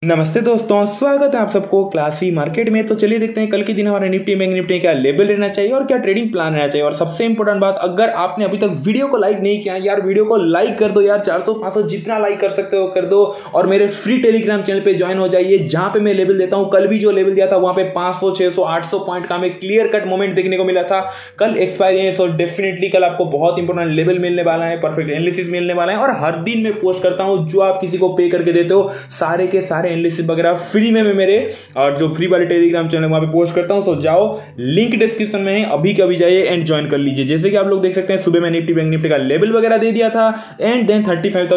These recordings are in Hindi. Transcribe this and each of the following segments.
नमस्ते दोस्तों, स्वागत है आप सबको क्लासी मार्केट में। तो चलिए देखते हैं कल के दिन हमारे निफ्टी बैंक निफ्टी क्या लेवल रहना चाहिए और क्या ट्रेडिंग प्लान रहना चाहिए। और सबसे इंपॉर्टेंट बात, अगर आपने अभी तक वीडियो को लाइक नहीं किया यार, वीडियो को लाइक कर दो यार, 400-500 जितना लाइक कर सकते हो कर दो। और मेरे फ्री टेलीग्राम चैनल पे ज्वाइन हो जाइए, जहां पे मैं लेवल देता हूं। कल भी जो लेवल दिया था वहां पे 500, 600, 800 पॉइंट का हमें क्लियर कट मोमेंट देखने को मिला था। कल एक्सपायरी है, सो डेफिनेटली कल आपको बहुत इंपॉर्टेंट लेवल मिलने वाला है, परफेक्ट एनालिसिस मिलने वाला है। और हर दिन मैं पोस्ट करता हूं, जो आप किसी को पे करके देते हो सारे के सारे एनालिसिस वगैरह फ्री में मैं मेरे और जो फ्री वाले टेलीग्राम चैनल वहां पे पोस्ट करता हूं। सो जाओ, लिंक डिस्क्रिप्शन में है, अभी कभी जाइए एंड ज्वाइन कर लीजिए। जैसे कि आप लोग देख सकते हैं, सुबह में निफ्टी बैंक निफ्टी का लेवल वगैरह दे दिया था एंड देन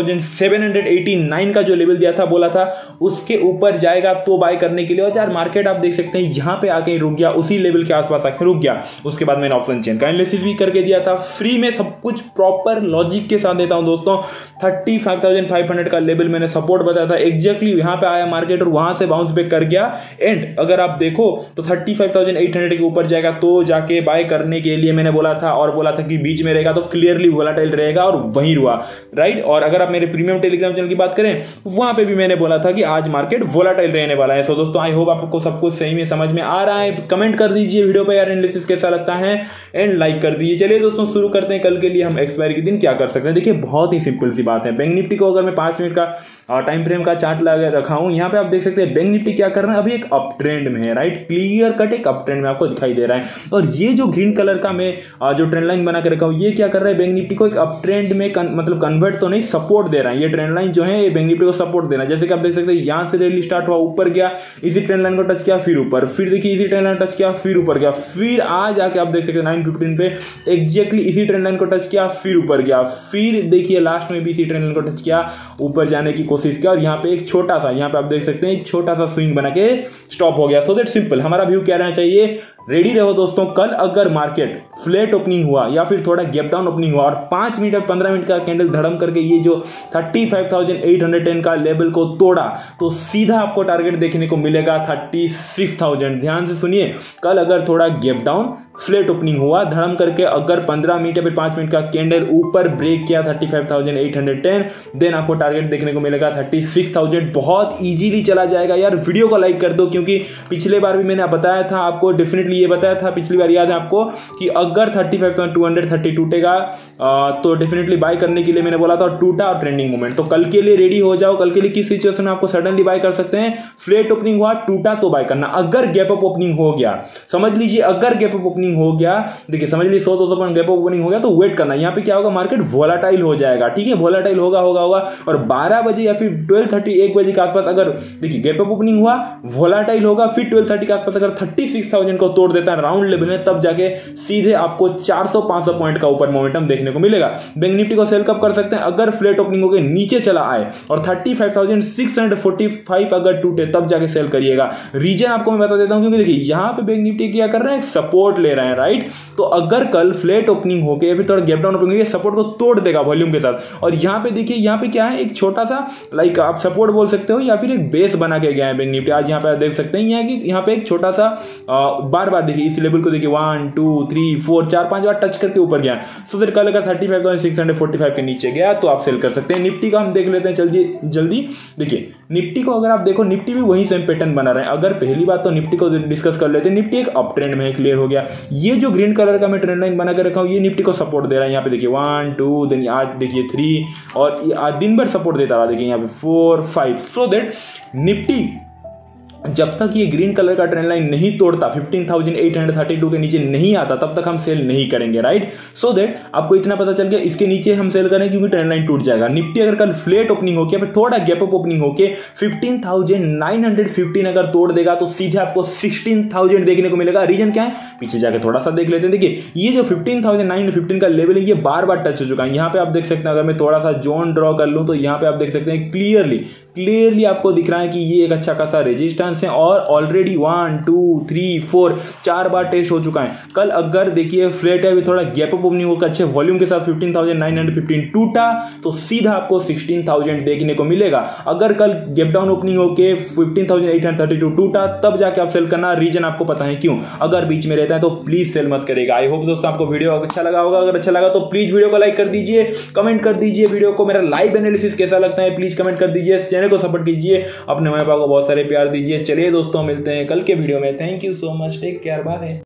35,789 का जो लेवल दिया था, बोला था उसके ऊपर जाएगा तो बाय करने के लिए। और यार मार्केट आप देख सकते हैं यहां पे आके रुक गया, उसी लेवल के आसपास आके रुक गया। उसके बाद मैंने ऑप्शन चेन का एनालिसिस भी करके दिया था फ्री में, सब कुछ प्रॉपर लॉजिक के साथ देता हूं दोस्तों। 35,500 का लेवल मैंने सपोर्ट बताया था, एग्जैक्टली यहां पे आया मार्केट और वहां से बाउंस बैक कर गया। एंड अगर आप देखो तो 35,800 के ऊपर जाएगा तो जाके बाय करने के लिए मैंने बोला था, और बोला था कि बीच में रहेगा तो क्लियरली वोलेटाइल रहेगा, और वहीं हुआ राइट। और अगर आप मेरे प्रीमियम टेलीग्राम चैनल की बात करें, वहां पे भी मैंने बोला था कि आज मार्केट वोलेटाइल रहने वाला है। सो दोस्तों, आई होप आपको सब कुछ सही में समझ में आ रहा है। कमेंट कर दीजिए वीडियो पे यार एनालिसिस कैसा लगता है, एंड लाइक कर दीजिए। चलिए दोस्तों, शुरू करते हैं कल के लिए हम एक्सपायरी के दिन क्या कर सकते हैं। देखिए बहुत ही सिंपल सी बात है। बैंक निफ्टी को अगर मैं 5 मिनट का टाइम फ्रेम का चार्ट लगा रखा हूं, यहां पे आप देख सकते हैं बैंक निफ्टी क्या कर रहा है, अभी एक अप ट्रेंड में है राइट। क्लियर कट एक अप ट्रेंड में आपको दिखाई दे रहा है। और ये जो ग्रीन कलर का मैं जो ट्रेंड लाइन बना के रखा हूं, ये क्या कर रहा है, बैंक निफ्टी को एक अप ट्रेंड में मतलब कन्वर्ट तो नहीं, सपोर्ट दे रहा है। ये ट्रेंड लाइन जो है ये बैंक निफ्टी को सपोर्ट देना है। जैसे कि आप देख सकते हैं यहां से रैली स्टार्ट हुआ, ऊपर गया, इसी ट्रेंड लाइन को टच किया, फिर ऊपर, फिर देखिए इसी ट्रेंड लाइन टच किया, फिर ऊपर गया, फिर आज आके आप देख सकते हैं 9:15 पे एग्जैक्टली इसी ट्रेंड लाइन को टच किया, फिर ऊपर गया, फिर देखिए लास्ट में भी इसी ट्रेंड लाइन को टच किया, ऊपर जाने की कोशिश किया, और यहां पे एक छोटा सा, यहां पे आप देख सकते हैं एक छोटा सा स्विंग बना के स्टॉप हो गया। सो दैट सिंपल हमारा व्यू क्या रहना चाहिए, रेडी रहो दोस्तों। कल अगर मार्केट फ्लैट ओपनिंग हुआ या फिर थोड़ा गैप डाउन ओपनिंग हुआ और 5 मिनट और 15 मिनट का कैंडल धड़म करके ये जो 35,810 का लेवल को तोड़ा, तो सीधा आपको टारगेट देखने को मिलेगा 36,000। ध्यान से सुनिए, कल अगर थोड़ा गैप डाउन फ्लैट ओपनिंग हुआ धड़म करके, अगर 15 मिनट या फिर 5 मिनट का कैंडल ऊपर ब्रेक किया 35,810, देन आपको टारगेट देखने को मिलेगा 36,000। बहुत इजीली चला जाएगा यार। वीडियो को लाइक कर दो, क्योंकि पिछले बार भी मैंने बताया था आपको, डेफिनेटली ये बताया था पिछली बार, याद है आपको, कि अगर 35,230 टूटेगा तो डेफिनेटली बाय करने के लिए मैंने बोला था, टूटा और ट्रेंडिंग मूवमेंट। तो कल के लिए रेडी हो जाओ। कल के लिए किस सिचुएशन में आपको सडनली बाय कर सकते हैं, फ्लैट ओपनिंग हुआ, टूटा तो बाय करना। अगर गैप अप ओपनिंग हो गया, समझ लीजिए अगर गैप अप ओपनिंग हो गया, देखिए समझ लीजिए 100-200 पॉइंट गैप अप ओपनिंग हो गया, तो वेट करना। यहां पे क्या होगा, मार्केट वोलेटाइल हो जाएगा, ठीक है, वोलेटाइल होगा। और 12 बजे या फिर 12:30 1 बजे के आसपास अगर देखिए गैप अप ओपनिंग हुआ, वोलेटाइल होगा, फिर 12:30 के आसपास अगर 36,000 को तोड़ देता है राउंड लेवल में, तब जाके सीधे आपको 400-500 पॉइंट का ऊपर मोमेंटम देखने को मिलेगा। बैंक निफ्टी को सेल कब कर सकते हैं, अगर फ्लैट ओपनिंग होकर नीचे चला आए और 35,645 अगर टूटे, तब जाके सेल करिएगा। रीजन आपको मैं बता देता हूं, क्योंकि देखिए यहां पे बैंक निफ्टी क्या कर रहे हैं, सपोर्ट ले रहे हैं राइट। तो अगर कल फ्लैट ओपनिंग होकर या फिर थोड़ा गैप डाउन ओपनिंग सपोर्ट को तोड़ देगा वॉल्यूम के साथ, और यहां पे देखिए यहां पे क्या है, एक छोटा सा लाइक आप सपोर्ट बोल सकते हो या फिर एक बेस बना के गया है बैंक निफ्टी। आज यहां पे देख सकते हैं कि यहां पे एक छोटा सा बार बार देखिए इस लेवल को देखिए 1 2 3 4 4 5 बार टच करके ऊपर गया। सो फिर कल अगर 35,645 के नीचे गया तो आप सेल कर सकते हैं। निफ्टी का हम देख लेते हैं जल्दी। देखिए निफ्टी को अगर आप देखो, निफ्टी भी वही सेम पैटर्न बना रहे हैं। अगर पहली बात तो निफ्टी को डिस्कस कर लेते हैं। निफ्टी एक अप ट्रेंड में क्लियर हो गया। ये जो ग्रीन कलर का मैं ट्रेंड लाइन बना कर रखा हूं, ये निफ्टी को सपोर्ट दे रहा है। यहाँ पे देखिए 1 2, देन आज देखिए 3, और आज दिन भर सपोर्ट देता रहा। देखिए यहाँ पे 4 5। सो दैट निफ्टी जब तक ये ग्रीन कलर का ट्रेंड लाइन नहीं तोड़ता, 15,832 के नीचे नहीं आता, तब तक हम सेल नहीं करेंगे राइट। सो दैट आपको इतना पता चल गया, इसके नीचे हम सेल करें क्योंकि ट्रेंड लाइन टूट जाएगा। निफ्टी अगर कल फ्लैट ओपनिंग होकर फिर थोड़ा गैप अप ओपनिंग होकर 15,915 अगर तोड़ देगा, तो सीधे आपको 16,000 देखने को मिलेगा। रीजन क्या है, पीछे जाके थोड़ा सा देख लेते हैं। देखिए ये जो 15,915 का लेवल है, ये बार बार टच हो चुका है। यहाँ पे आप देख सकते हैं, अगर मैं थोड़ा सा जोन ड्रॉ कर लूं, तो यहाँ पे आप देख सकते हैं क्लियरली आपको दिख रहा है कि ये एक अच्छा खासा रेजिस्टेंस ऑप्शंस हैं और ऑलरेडी 1 2 3 4 4 बार टेस्ट हो चुका है। कल अगर देखिए फ्लैट है, अभी थोड़ा गैप अप ओपनिंग होकर अच्छे वॉल्यूम के साथ 15,915 टूटा तो सीधा आपको 16,000 देखने को मिलेगा। अगर कल गैप डाउन ओपनिंग होकर 15,832 टूटा तब जाके आप सेल करना, रीजन आपको पता है क्यों। अगर बीच में रहता है तो प्लीज सेल मत करेगा। आई होप दोस्तों आपको वीडियो अच्छा लगा होगा। अगर अच्छा लगा तो प्लीज वीडियो को लाइक कर दीजिए, कमेंट कर दीजिए वीडियो को मेरा लाइव एनालिसिस कैसा लगता है प्लीज कमेंट कर दीजिए। चैनल को सपोर्ट कीजिए, अपने माँ बाप को बहुत सारे प्यार दीजिए। चलिए दोस्तों मिलते हैं कल के वीडियो में। Thank you so much, take care, bye.